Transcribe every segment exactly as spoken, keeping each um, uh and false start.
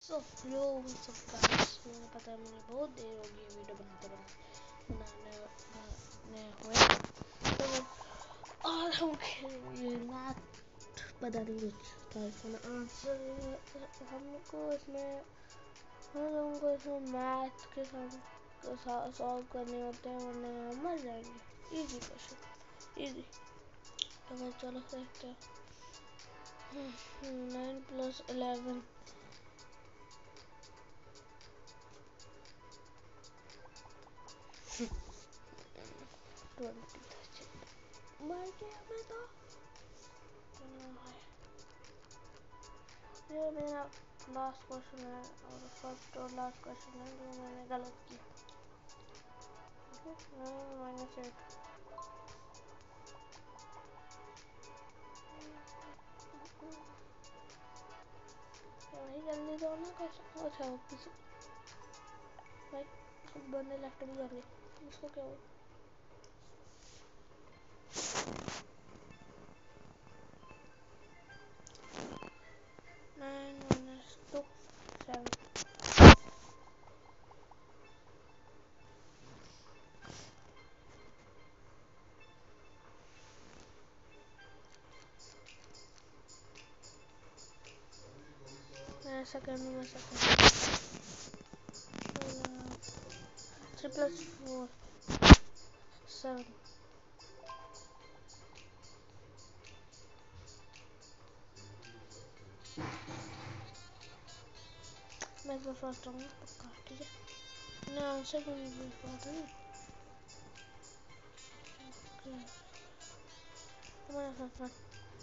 So hello सब guys, मुझे पता है मुझे बहुत देर हो गई वीडियो बनाते बनाते बनाने बनाने हुए तो और हम खेलेंगे मैथ। पता नहीं कुछ था इसमें आंसर हमको इसमें हम लोगों को इसमें मैथ के साथ सॉल्व करने होते हैं वरना हम मर जाएंगे। Easy question easy. तो मैं चलो देखते हैं। नाइन प्लस इलेवन ट्वेंटी मर गया मैं तो। ये मेरा लास्ट क्वेश्चन है और फर्स्ट और लास्ट क्वेश्चन है जो मैंने गलत किया। माइनस एट भाई जल्दी दो ना क्वेश्चन। अच्छा हो किसी भाई सब बंदे लेफ्ट भी कर गए। इसको क्या हो नाइन माइनस टू सेवन। मैं सेकंड में second three plus four seven. मैं तो फर्स्ट हूँ पक्का। ठीक है ना आंसर को नहीं देख पाता नहीं। तुम्हारा फर्स्ट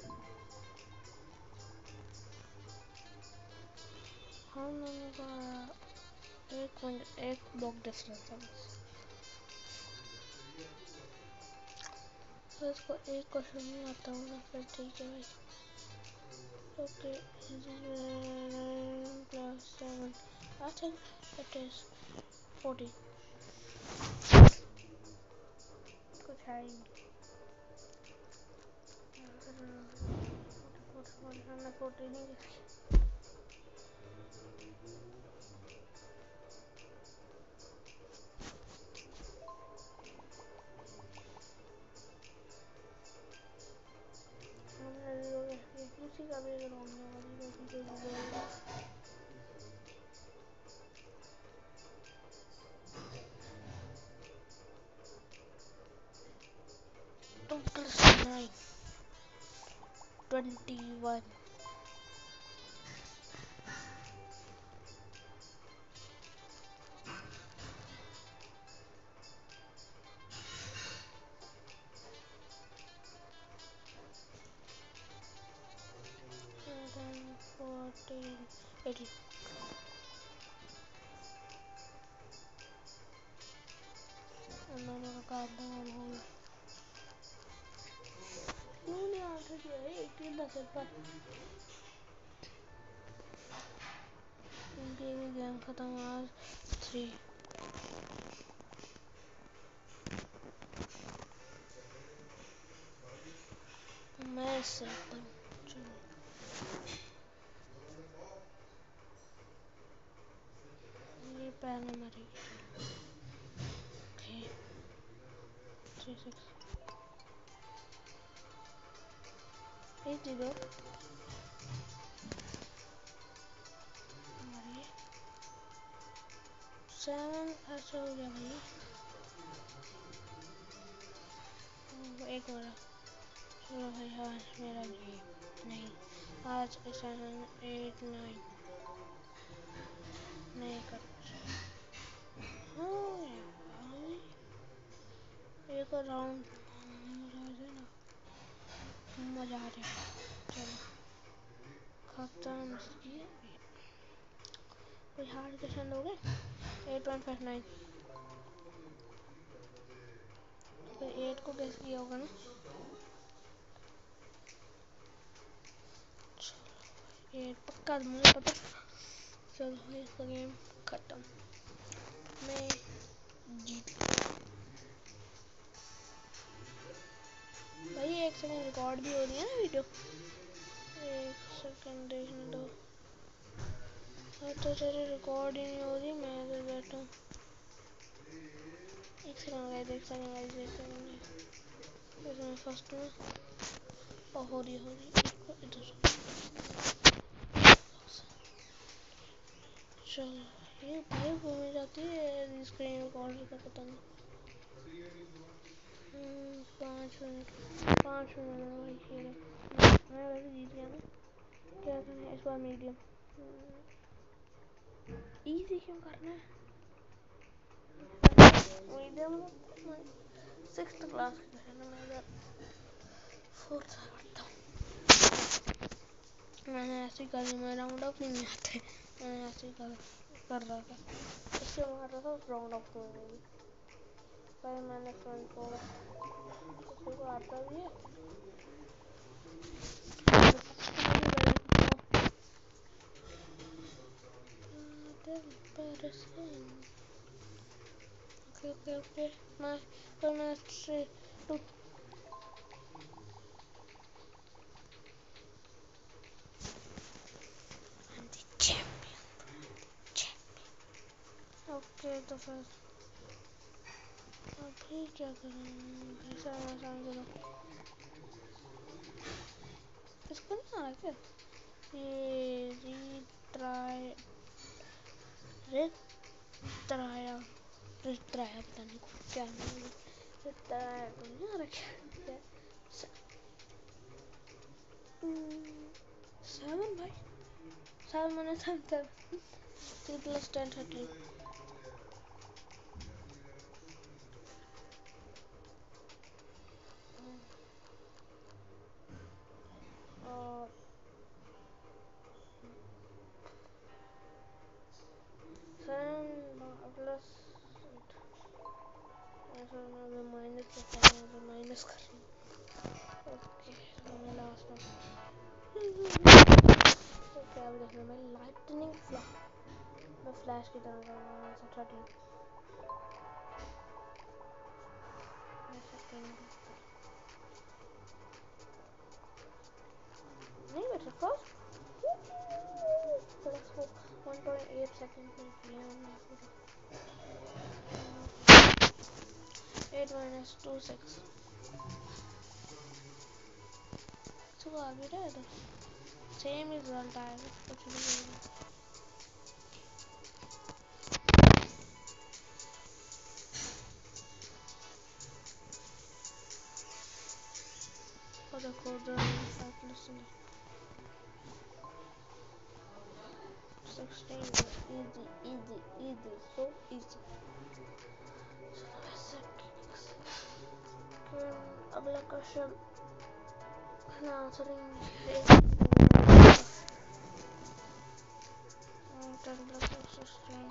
हम लोगों का एक मिनट एक ब्लॉक डिफरेंस है बस। तो इसको एक क्वेश्चन नहीं आता होगा फिर ठीक है भाई। Okay plus seven I think it is forty. कुछ है ही नहीं। फोर्टी नहीं किसी का भी अगर होने वाली तो two plus nine twenty one. Fourteen eighteen. दोनों का काम हो गया। क्यों नहीं आंसर किया है एटीन का सिर्फ गेम खत्म आज थ्री। मैं सिंपल ये पहले मरी थ्री सिक्स एट जीरो मरी सेवन। ऐसा हो गया भाई। एक मरा चलो भाई। हाँ मेरा गेम नहीं आज सेवन एट नाइन नहीं कर हाँ भाई एक राउंड ना मजा आ रहा। चलो खत्म इसकी। कोई हार्ड क्वेश्चन दोगे? एट वन फाइव नाइन तो एट को कैसे किया होगा ना। एट पक्का मुझे पता। चलो इसका गेम खत्म। मैं जीत भाई। एक सेकंड रिकॉर्ड भी हो रही है ना वीडियो। एक सेकंड देखने दो। अच्छा तेरी रिकॉर्ड ही नहीं हो रही, मैं इधर बैठा हूँ। एक सेकंड गाइस, एक सेकंड गाइस, एक सेकंड। इसमें फर्स्ट में और हो रही हो रही इधर। चलो ये भाई घूमी जाती है स्क्रीन रिकॉर्डर का, पता नहीं। हम्म, पाँच मिनट पाँच मिनट भाई, ये मैं वैसे जीत गया ना। क्या करना है इस बार? मीडियम इजी क्यों करना है? मीडियम सिक्स्थ क्लास का है ना, मैं इधर फोर्थ में पढ़ता हूँ। मैंने ऐसे ही कर ली, मैं राउंड अप नहीं आते, मैंने ऐसे ही कर कर रहा था, इससे मार रहा था राउंड अप में भी। भाई मैंने फ्रंट को किसी को आता भी है। ओके ओके ओके, मैं पर मैं से टू ओके। तो फिर अभी क्या करें भाई? सारा आसान करो, इसको नहीं आ रहा क्या? ये रिट्राई रिट्राया रिट्राया पता नहीं क्या नाम है। रिट्राया तो नहीं आ रहा क्या? सेवन भाई, सेवन मैंने seven seven three plus ten thirty. और सेवन प्लस एट। सर मैं अभी माइनस करता हूँ, अभी माइनस कर रही हूँ। ओके तो मैं लास्ट में तो क्या अभी देखना, मैं लाइटनिंग फ्लैश, मैं फ्लैश की तरह करूँगा। सर थर्टीन मैं सेकेंड नहीं बैठा फर्स्ट प्लस वो वन पॉइंट एट सेकेंड में किया हमने पूरा। एट माइनस टू सिक्स तो आ भी रहा है, तो सेम रिजल्ट आएगा, कुछ भी नहीं होगा। और देखो उधर five plus sixteen easy easy easy so easy. अगला question answering ten plus sixteen.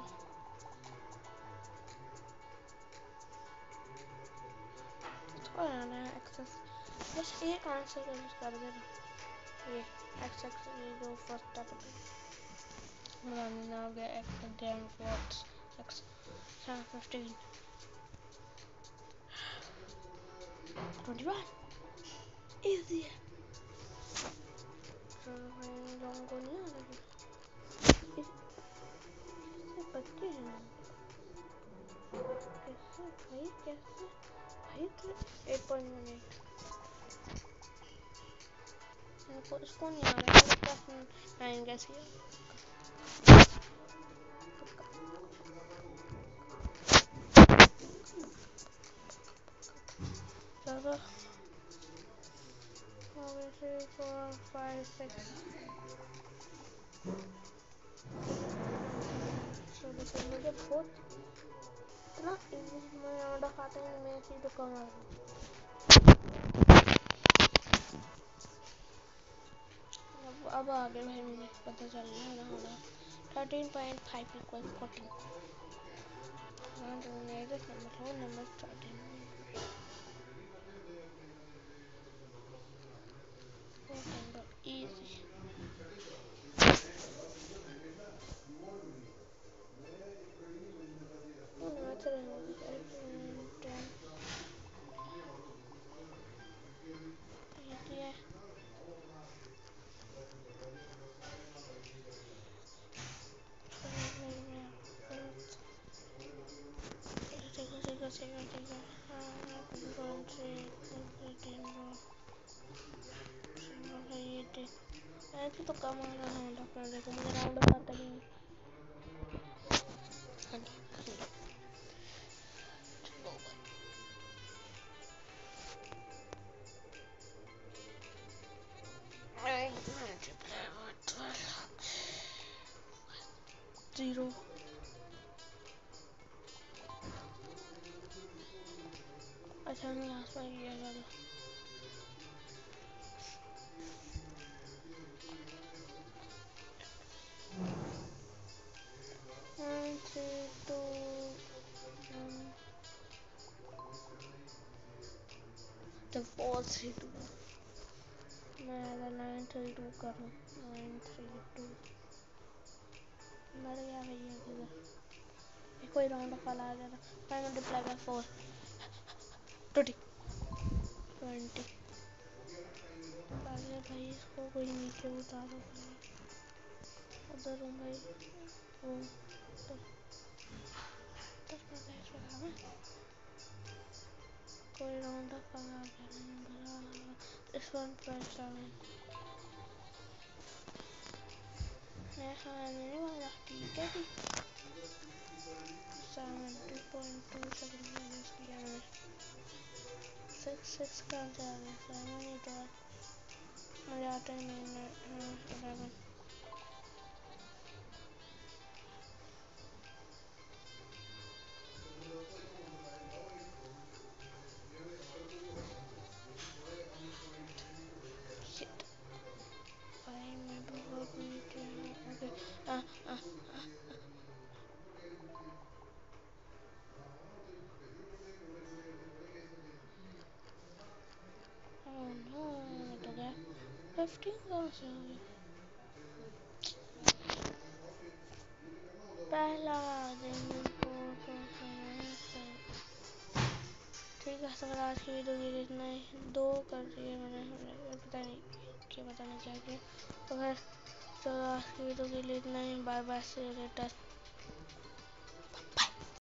इसको आना है एक्सेस, बस एक आंसर का यूज कर देना। ये एक्स एक्स ये जो फर्स्ट स्टेप है, रनिंग आ गया x damn what's x fifteen twenty one easy है। चलो भाई लोगों को नहीं आ रहा इससे बच्चे हैं कैसे भाई, कैसे भाई? तो एट पॉइंट वन एट इनको इसको नहीं आ रहा है, नाइन कैसे है? चलो थ्री फोर फाइव सिक्स। चलो फिर मुझे बहुत इतना इंग्लिश में ऑर्डर खाता है, मैं इसी तो कम आ रहा हूँ। अब अब आगे भाई मुझे पता चल रहा है ना, thirteen point five equal fourteen. Number number thirteen easy। की तो कम आ रहा है डॉक्टर, देखो मुझे राउंड अप आता ही नहीं। हाँ जी हाँ जी चलो जीरो। अच्छा नहीं आसमान किया चलो। वन थ्री टू वन तो फोर थ्री टू। मैं अगर नाइन थ्री टू करूँ, नाइन थ्री टू मर गया भैया किधर। कोई राउंड ऑफ वाला आ गया था। Five multiply by four twenty twenty. अरे भाई इसको कोई नीचे उतारो भाई, उधर हूँ भाई। ओ दस दस पैंतालीस पे था मैं। कोई राउंड ऑफ वाला आ गया नंबर इस वन पर सेवन। मैं खाने वाला ठीक है जी। Seven two point two seven minus किया मैंने। सिक्स सिक्स कहाँ से आ गया, सेवन ही तो है। मुझे आता ही नहीं इलेवन। शिट भाई मैं बहुत नीचे हूँ। ओके आ आ ओह नो ये तो गया। फिफ्टीन कहाँ से हो गया। पहला दिन ठीक है। सब आज की वीडियो के लिए इतना ही। दो कर दिए मैंने, पता नहीं क्या पता नहीं क्या किया। तो फिर चलो आज की वीडियो के लिए इतना ही। Bye bye, see you letter.